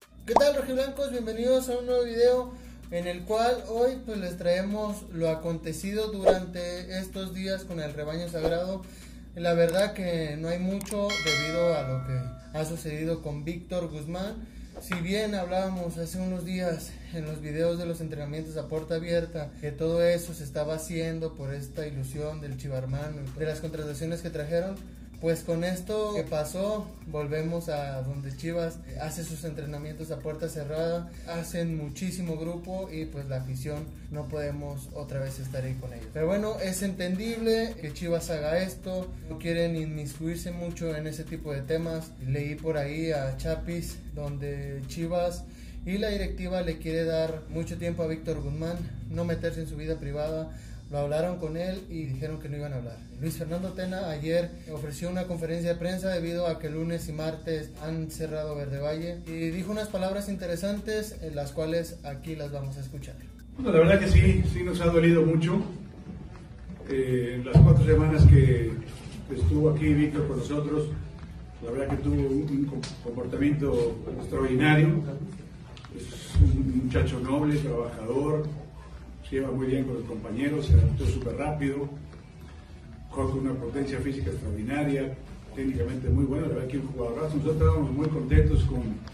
¿Qué tal, rojiblancos? Bienvenidos a un nuevo video en el cual hoy pues les traemos lo acontecido durante estos días con el rebaño sagrado. La verdad que no hay mucho debido a lo que ha sucedido con Víctor Guzmán. Si bien hablábamos hace unos días en los videos de los entrenamientos a puerta abierta que todo eso se estaba haciendo por esta ilusión del Chivarmán, de las contrataciones que trajeron, pues con esto que pasó, volvemos a donde Chivas hace sus entrenamientos a puerta cerrada, hacen muchísimo grupo y pues la afición no podemos otra vez estar ahí con ellos. Pero bueno, es entendible que Chivas haga esto, no quieren inmiscuirse mucho en ese tipo de temas. Leí por ahí a Chapis donde Chivas y la directiva le quiere dar mucho tiempo a Víctor Guzmán, no meterse en su vida privada. Lo hablaron con él y dijeron que no iban a hablar. Luis Fernando Tena ayer ofreció una conferencia de prensa debido a que lunes y martes han cerrado Verde Valle y dijo unas palabras interesantes en las cuales aquí las vamos a escuchar. Bueno, la verdad que sí nos ha dolido mucho. Las 4 semanas que estuvo aquí Víctor con nosotros, la verdad que tuvo un comportamiento extraordinario. Es un muchacho noble, trabajador, se lleva muy bien con los compañeros, se adaptó súper rápido, juega con una potencia física extraordinaria, técnicamente muy bueno, la verdad que un jugadorazo. Nosotros estábamos muy contentos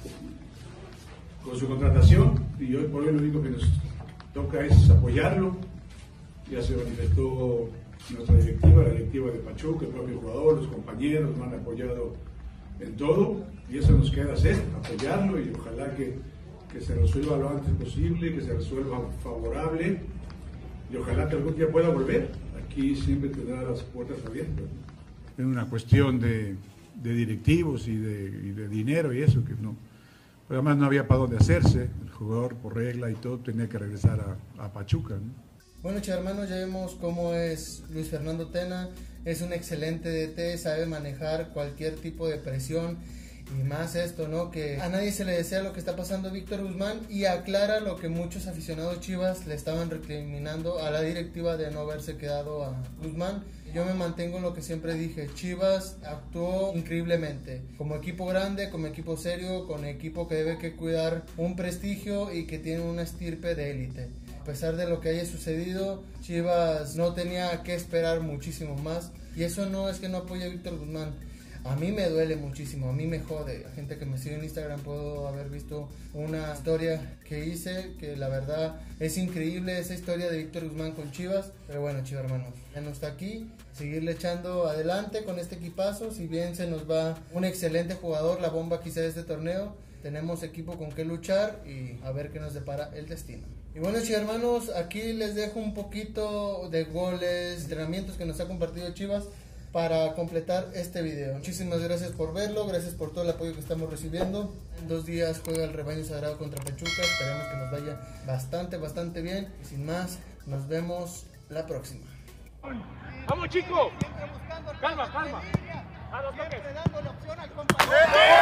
con su contratación y hoy por hoy lo único que nos toca es apoyarlo. Ya se manifestó nuestra directiva, la directiva de Pachuca, el propio jugador, los compañeros nos han apoyado en todo y eso nos queda hacer, apoyarlo y ojalá que se resuelva lo antes posible, que se resuelva favorable y ojalá que algún día pueda volver. Aquí siempre tendrá las puertas abiertas. Es una cuestión de directivos y de dinero y eso que no. Pero además no había para dónde hacerse, el jugador por regla y todo tenía que regresar a Pachuca, ¿no? Bueno, hermanos, ya vemos cómo es Luis Fernando Tena, es un excelente DT, sabe manejar cualquier tipo de presión. Y más esto, ¿no? Que a nadie se le desea lo que está pasando a Víctor Guzmán y aclara lo que muchos aficionados Chivas le estaban recriminando a la directiva de no haberse quedado a Guzmán. Yo me mantengo en lo que siempre dije, Chivas actuó increíblemente, como equipo grande, como equipo serio, con equipo que debe que cuidar un prestigio y que tiene una estirpe de élite. A pesar de lo que haya sucedido, Chivas no tenía que esperar muchísimo más y eso no es que no apoye a Víctor Guzmán. A mí me duele muchísimo, a mí me jode. La gente que me sigue en Instagram puedo haber visto una historia que hice, que la verdad es increíble esa historia de Víctor Guzmán con Chivas. Pero bueno, Chivas hermanos, ya no está aquí, seguirle echando adelante con este equipazo. Si bien se nos va un excelente jugador, la bomba quizá de este torneo, tenemos equipo con que luchar y a ver qué nos depara el destino. Y bueno, Chivas hermanos, aquí les dejo un poquito de goles, entrenamientos que nos ha compartido Chivas para completar este video. Muchísimas gracias por verlo, gracias por todo el apoyo que estamos recibiendo. En 2 días juega el rebaño sagrado contra Pachuca, esperemos que nos vaya bastante bien. Y sin más, nos vemos la próxima. ¡Vamos, chico! Calma. A los toques. Dando la opción al compañero.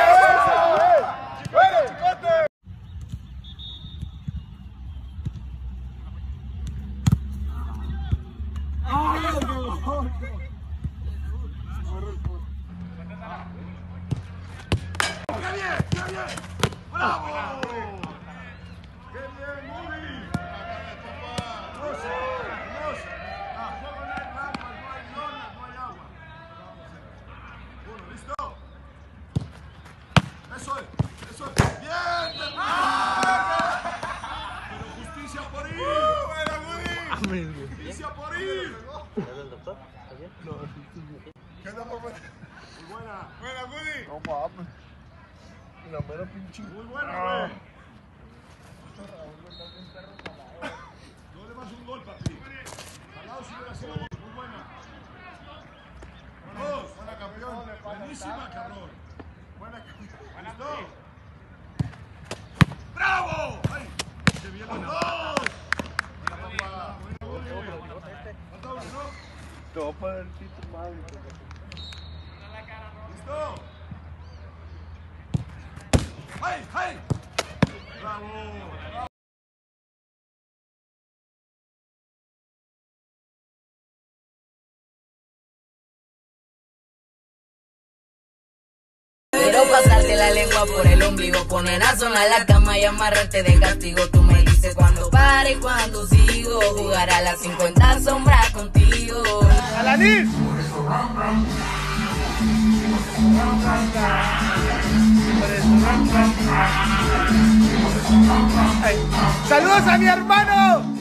¡Chicote! ¡Qué bien! ¡Bravo! ¡Qué bien, Muri! Juego no hay trampas, no hay zonas, no hay agua. Uno, ¿listo? Eso es. ¡Bien, hermano! Pero justicia por ir. ¡Buena, Muri! ¡Justicia por ir! ¿Es el doctor? ¿Está bien? No, ¿Qué onda, papá? Muy buena. ¡Buena, Muri! no mames. La mera pinche. Muy buena, güey. No le vas un gol, papi. Al lado sí hubiera sido gol. Muy buena. Dos. Buena, campeón. Buenísima, cabrón. Buena, campeón. ¿Listo? ¡Bravo! ¡Ay! ¡Qué bien! ¡Dos! Buena, papá. Falta uno, ¿no? Te voy a poner el pito, madre. ¿Listo? ¡Hey! ¡Bravo! Quiero pasarte la lengua por el ombligo, poner a sonar la cama y amarrarte de castigo. Tú me dices cuando pare y cuando sigo, jugar a las 50 sombras contigo. ¡Alanis! ¡Saludos a mi hermano!